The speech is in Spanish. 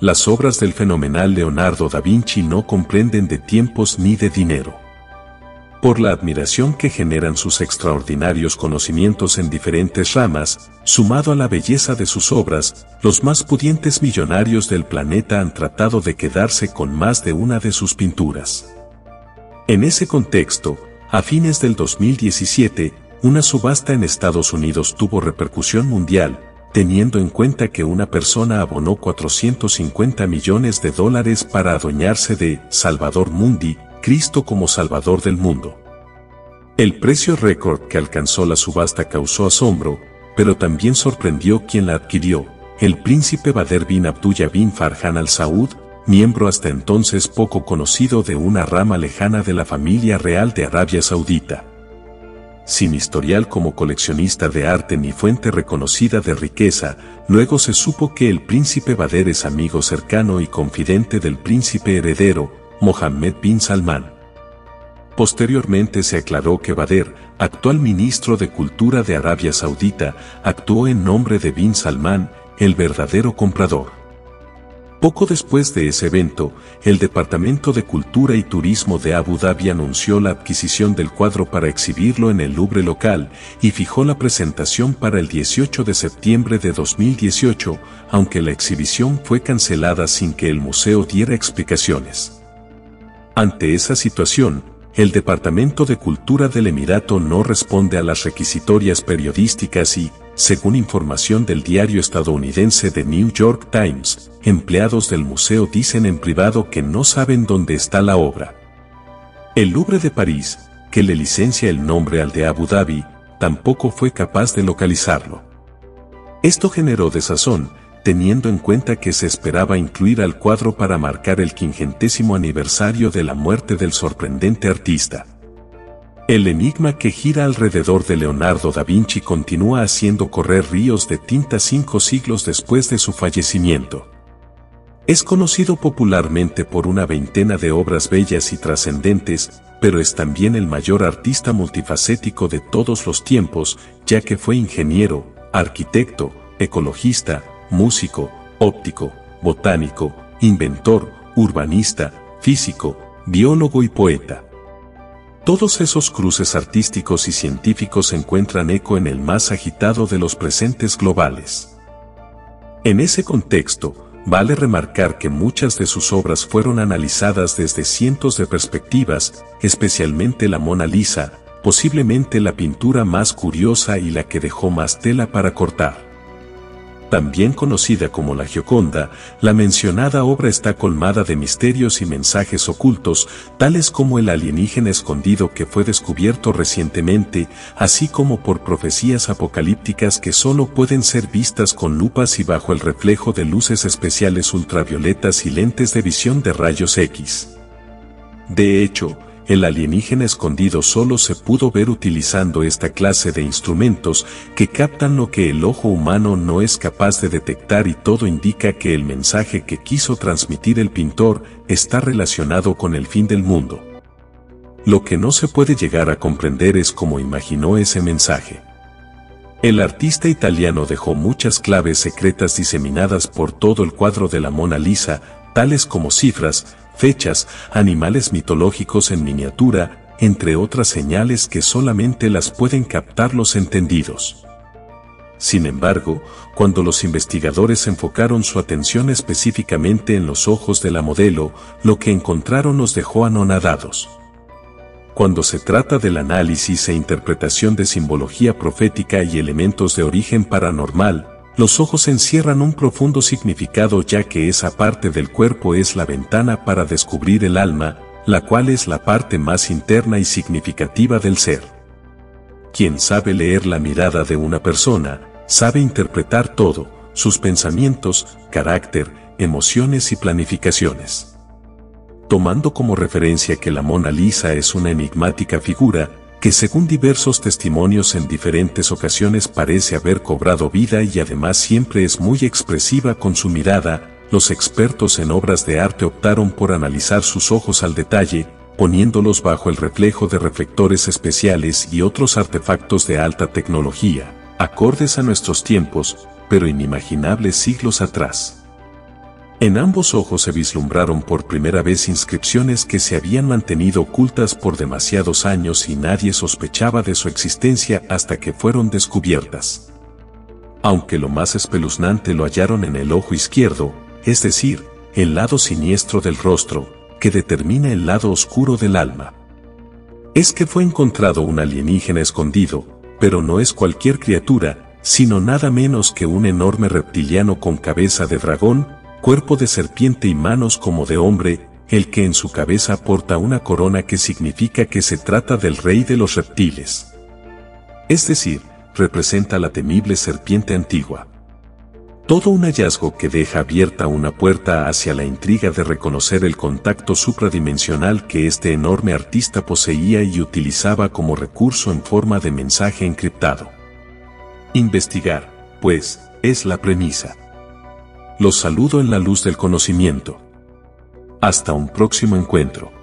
las obras del fenomenal Leonardo da Vinci no comprenden de tiempos ni de dinero. Por la admiración que generan sus extraordinarios conocimientos en diferentes ramas, sumado a la belleza de sus obras, los más pudientes millonarios del planeta han tratado de quedarse con más de una de sus pinturas. En ese contexto, a fines del 2017, una subasta en Estados Unidos tuvo repercusión mundial, teniendo en cuenta que una persona abonó $450 millones para adueñarse de Salvator Mundi, Cristo como Salvador del mundo. El precio récord que alcanzó la subasta causó asombro, pero también sorprendió quien la adquirió, el príncipe Badr bin Abdullah bin Farhan Al Saud, miembro hasta entonces poco conocido de una rama lejana de la familia real de Arabia Saudita. Sin historial como coleccionista de arte ni fuente reconocida de riqueza, luego se supo que el príncipe Badr es amigo cercano y confidente del príncipe heredero, Mohammed bin Salman. Posteriormente se aclaró que Badr, actual ministro de Cultura de Arabia Saudita, actuó en nombre de bin Salman, el verdadero comprador. Poco después de ese evento, el Departamento de Cultura y Turismo de Abu Dhabi anunció la adquisición del cuadro para exhibirlo en el Louvre local y fijó la presentación para el 18 de septiembre de 2018, aunque la exhibición fue cancelada sin que el museo diera explicaciones. Ante esa situación, el Departamento de Cultura del Emirato no responde a las requisitorias periodísticas y, según información del diario estadounidense The New York Times, empleados del museo dicen en privado que no saben dónde está la obra. El Louvre de París, que le licencia el nombre al de Abu Dhabi, tampoco fue capaz de localizarlo. Esto generó desazón, teniendo en cuenta que se esperaba incluir al cuadro para marcar el 50º aniversario de la muerte del sorprendente artista. El enigma que gira alrededor de Leonardo da Vinci continúa haciendo correr ríos de tinta 5 siglos después de su fallecimiento. Es conocido popularmente por una veintena de obras bellas y trascendentes, pero es también el mayor artista multifacético de todos los tiempos, ya que fue ingeniero, arquitecto, ecologista, músico, óptico, botánico, inventor, urbanista, físico, biólogo y poeta. Todos esos cruces artísticos y científicos encuentran eco en el más agitado de los presentes globales. En ese contexto, vale remarcar que muchas de sus obras fueron analizadas desde cientos de perspectivas, especialmente la Mona Lisa, posiblemente la pintura más curiosa y la que dejó más tela para cortar. También conocida como la Gioconda, la mencionada obra está colmada de misterios y mensajes ocultos, tales como el alienígena escondido que fue descubierto recientemente, así como por profecías apocalípticas que solo pueden ser vistas con lupas y bajo el reflejo de luces especiales ultravioletas y lentes de visión de rayos X. De hecho, el alienígena escondido solo se pudo ver utilizando esta clase de instrumentos que captan lo que el ojo humano no es capaz de detectar, y todo indica que el mensaje que quiso transmitir el pintor está relacionado con el fin del mundo. Lo que no se puede llegar a comprender es cómo imaginó ese mensaje. El artista italiano dejó muchas claves secretas diseminadas por todo el cuadro de la Mona Lisa, tales como cifras, fechas, animales mitológicos en miniatura, entre otras señales que solamente las pueden captar los entendidos. Sin embargo, cuando los investigadores enfocaron su atención específicamente en los ojos de la modelo, lo que encontraron los dejó anonadados. Cuando se trata del análisis e interpretación de simbología profética y elementos de origen paranormal, los ojos encierran un profundo significado, ya que esa parte del cuerpo es la ventana para descubrir el alma, la cual es la parte más interna y significativa del ser. Quien sabe leer la mirada de una persona, sabe interpretar todo, sus pensamientos, carácter, emociones y planificaciones. Tomando como referencia que la Mona Lisa es una enigmática figura, que según diversos testimonios en diferentes ocasiones parece haber cobrado vida y además siempre es muy expresiva con su mirada, los expertos en obras de arte optaron por analizar sus ojos al detalle, poniéndolos bajo el reflejo de reflectores especiales y otros artefactos de alta tecnología, acordes a nuestros tiempos, pero inimaginables siglos atrás. En ambos ojos se vislumbraron por primera vez inscripciones que se habían mantenido ocultas por demasiados años y nadie sospechaba de su existencia hasta que fueron descubiertas. Aunque lo más espeluznante lo hallaron en el ojo izquierdo, es decir, el lado siniestro del rostro, que determina el lado oscuro del alma. Es que fue encontrado un alienígena escondido, pero no es cualquier criatura, sino nada menos que un enorme reptiliano con cabeza de dragón, cuerpo de serpiente y manos como de hombre, el que en su cabeza porta una corona que significa que se trata del rey de los reptiles. Es decir, representa la temible serpiente antigua. Todo un hallazgo que deja abierta una puerta hacia la intriga de reconocer el contacto supradimensional que este enorme artista poseía y utilizaba como recurso en forma de mensaje encriptado. Investigar, pues, es la premisa. Los saludo en la luz del conocimiento. Hasta un próximo encuentro.